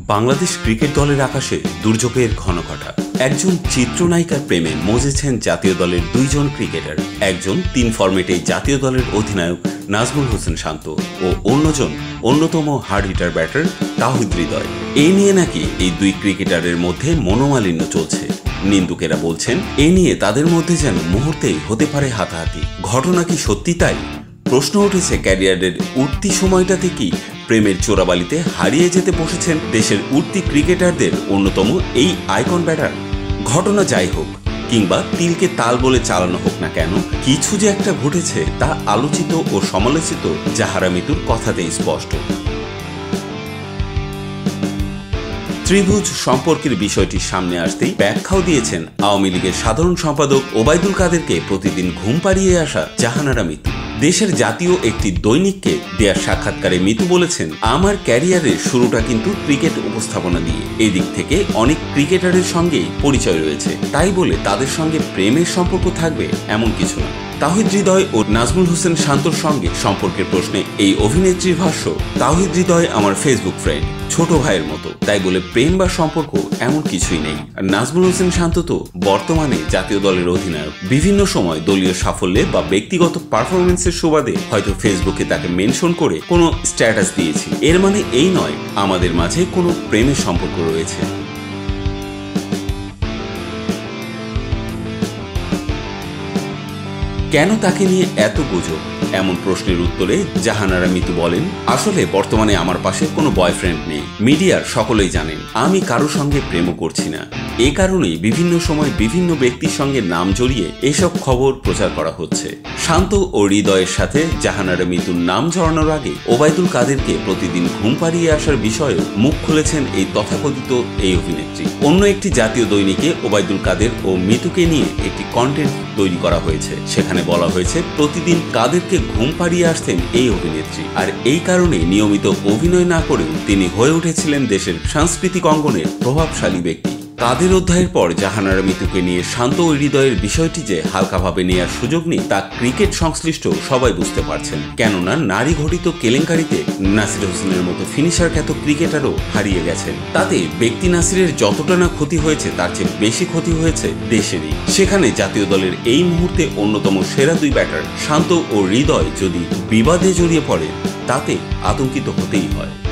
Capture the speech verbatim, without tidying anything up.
Bangladesh cricket দলের আকাশে দুর্যোগের ঘনঘটা। একজন চিত্রনায়িকার প্রেমে মজেছেন জাতীয় দলের দুইজন ক্রিকেটার। একজন তিন ফরম্যাটে জাতীয় দলের অধিনায়ক নাজমুল হোসেন শান্ত ও অন্যজন অন্যতম hard hitter batter Towhid Hridoy. এই নিয়ে নাকি এই দুই ক্রিকেটারের মধ্যে মনোমালিন্য চলছে। নিন্দুকেরা বলছেন এ নিয়ে তাদের মধ্যে যেন মুহূর্তেই হতে পারে হাতাহাতি। ঘটনা কি সত্যি তাই? প্রশ্ন উঠেছে ক্যারিয়ারের উঠতি সময়টাতে কি প্রেমের চোরাবালিতে হারিয়ে যেতে বসেছেন দেশের উঠতি ক্রিকেটারদের অন্যতম এই আইকন ব্যাটার। ঘটনা যাই হোক কিংবা তিলকে তাল বলে চালানো হোক না কেন, কিছু যে একটা ঘটেছে তা আলোচিত ও সমালোচিত জাহারা মিতুর কথাতেই স্পষ্ট। ত্রিভুজ সম্পর্কের বিষয়টি সামনে আসতেই ব্যাখ্যাও দিয়েছেন আওয়ামী লীগের সাধারণ সম্পাদক ওবায়দুল কাদেরকে প্রতিদিন ঘুম পাড়িয়ে আসা জাহানারা মিতু। দেশের জাতীয় একটি দৈনিককে দেয়া সাক্ষাৎকারে মিতু বলেছেন, আমার ক্যারিয়ারের শুরুটা কিন্তু ক্রিকেট উপস্থাপনা দিয়ে। এদিক থেকে অনেক ক্রিকেটারের সঙ্গেই পরিচয় রয়েছে, তাই বলে তাদের সঙ্গে প্রেমের সম্পর্ক থাকবে এমন কিছু না। তাওহিদ হৃদয় ও নাজমুল হোসেন শান্তর সঙ্গে সম্পর্কের প্রশ্নে এই অভিনেত্রীর ভাষ্য, তাওহিদ হৃদয় আমার ফেসবুক ফ্রেন্ড, ছোট ভাইয়ের মতো, তাই বলে প্রেম বা সম্পর্ক এমন কিছুই নেই। আর নাজমুল হোসেন শান্ত তো বর্তমানে জাতীয় দলের অধিনায়ক। বিভিন্ন সময় দলীয় সাফল্যে বা ব্যক্তিগত পারফরমেন্সের সুবাদে হয়তো ফেসবুকে তাকে মেনশন করে কোনো স্ট্যাটাস দিয়েছি। এর মানে এই নয় আমাদের মাঝে কোনো প্রেমের সম্পর্ক রয়েছে। কেন তাকে নিয়ে এত গুজব? এমন প্রশ্নের উত্তরে জাহানারা মিতু বলেন, আসলে বর্তমানে আমার পাশে কোনো বয়ফ্রেন্ড নেই। মিডিয়ার সকলেই জানেন আমি কারো সঙ্গে প্রেমও করছি না। এ কারণেই বিভিন্ন সময় বিভিন্ন ব্যক্তির সঙ্গে নাম জড়িয়ে এসব খবর প্রচার করা হচ্ছে। শান্ত ও হৃদয়ের সাথে জাহানারা মিতুর নাম জড়ানোর আগে ওবায়দুল কাদেরকে প্রতিদিন ঘুম পাড়িয়ে আসার বিষয়েও মুখ খুলেছেন এই তথাকথিত এই অভিনেত্রী। অন্য একটি জাতীয় দৈনিকে ওবায়দুল কাদের ও মিতুকে নিয়ে একটি কন্টেন্ট তৈরি করা হয়েছে। সেখানে বলা হয়েছে প্রতিদিন কাদেরকে ঘুম পাড়িয়ে আসতেন এই অভিনেত্রী, আর এই কারণে নিয়মিত অভিনয় না করেও তিনি হয়ে উঠেছিলেন দেশের সাংস্কৃতিক অঙ্গনের প্রভাবশালী ব্যক্তি। কাদের অধ্যায়ের পর জাহানারা মিতুকে নিয়ে শান্ত ও হৃদয়ের বিষয়টি যে হালকাভাবে নেওয়ার সুযোগ নেই তা ক্রিকেট সংশ্লিষ্ট সবাই বুঝতে পারছেন। কেননা নারী ঘটিত কেলেঙ্কারিতে নাসির হোসেনের মতো ফিনিশার খ্যাত ক্রিকেটারও হারিয়ে গেছেন। তাতে ব্যক্তি নাসিরের যতটা না ক্ষতি হয়েছে তার চেয়ে বেশি ক্ষতি হয়েছে দেশেরই। সেখানে জাতীয় দলের এই মুহূর্তে অন্যতম সেরা দুই ব্যাটার শান্ত ও হৃদয় যদি বিবাদে জড়িয়ে পড়ে তাতে আতঙ্কিত হতেই হয়।